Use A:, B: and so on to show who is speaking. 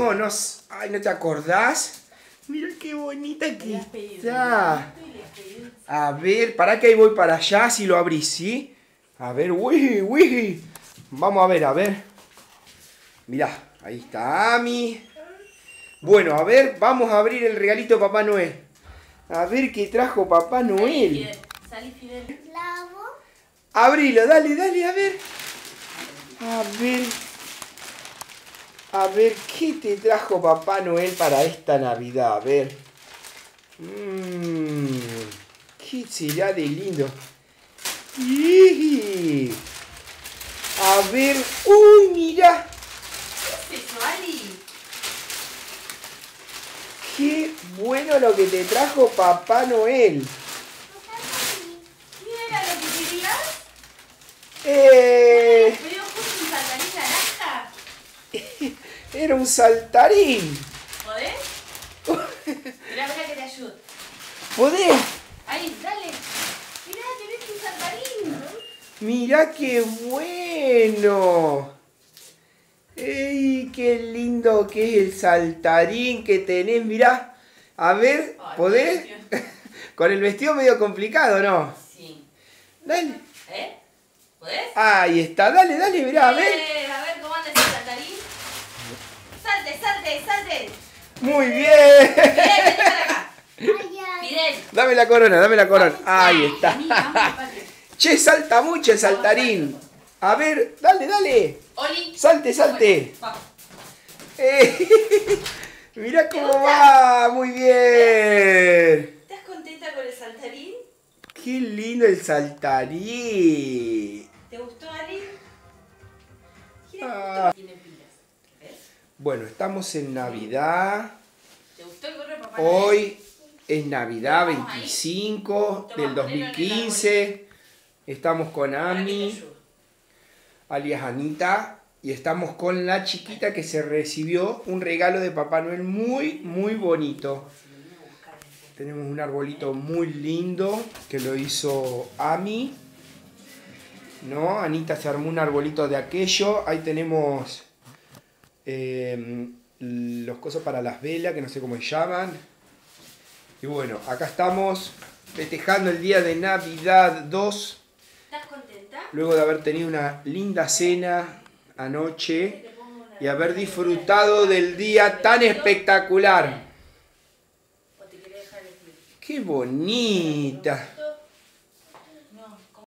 A: No, no, ay, ¿no te acordás? Mira qué bonita que está. A ver, para que ahí voy para allá, si lo abrís, ¿sí? A ver, uy. Vamos a ver. Mirá, ahí está Ami. Bueno, a ver, vamos a abrir el regalito de Papá Noel. A ver qué trajo Papá Noel.
B: Salí, Fidel.
A: Abrilo, dale, a ver. A ver, ¿qué te trajo Papá Noel para esta Navidad? A ver. ¿Qué será de lindo? A ver. ¡Uy, mira!
B: ¿Qué es eso, Ali?
A: ¡Qué bueno lo que te trajo Papá Noel!
B: ¿Qué era lo que querías? ¿Pero justo un saltarín naranja?
A: Era un saltarín.
B: ¿Podés? Mirá que te ayudo.
A: ¿Podés?
B: Ahí, dale. Mirá, tenés un saltarín.
A: Mirá qué bueno. ¡Ey, qué lindo que es el saltarín que tenés! Mirá, a ver,
B: Ay,
A: ¿podés? Con el vestido medio complicado, ¿no?
B: Sí.
A: Dale.
B: ¿Podés?
A: Ahí está, dale, mirá, a ver.
B: A ver cómo anda ese saltarín. ¡Salte!
A: Muy bien.
B: Fidel, vení para acá. Fidel.
A: Dame la corona. Ahí está.
B: Vení, vamos al patio.
A: Che, salta mucho el saltarín. A ver, dale.
B: Oli.
A: Salte.
B: Vamos.
A: Mirá cómo va, muy bien.
B: ¿Estás contenta con el saltarín?
A: Qué lindo el saltarín.
B: ¿Te gustó, Ali?
A: Ah.
B: Tiene pilas. ¿Ves?
A: Bueno, estamos en Navidad.
B: ¿Te gustó el gorro de Papá Noel?
A: Hoy es Navidad 25 del 2015. Estamos con Ami, alias Anita. Y estamos con la chiquita que se recibió un regalo de Papá Noel muy bonito. Tenemos un arbolito muy lindo que lo hizo Ami. ¿No? Anita se armó un arbolito de aquello. Ahí tenemos los cosos para las velas, que no sé cómo se llaman. Y bueno, acá estamos festejando el día de Navidad 2.
B: ¿Estás contenta?
A: Luego de haber tenido una linda cena anoche y haber disfrutado del día tan espectacular.
B: ¿O te querés dejar el frío?
A: ¡Qué bonita!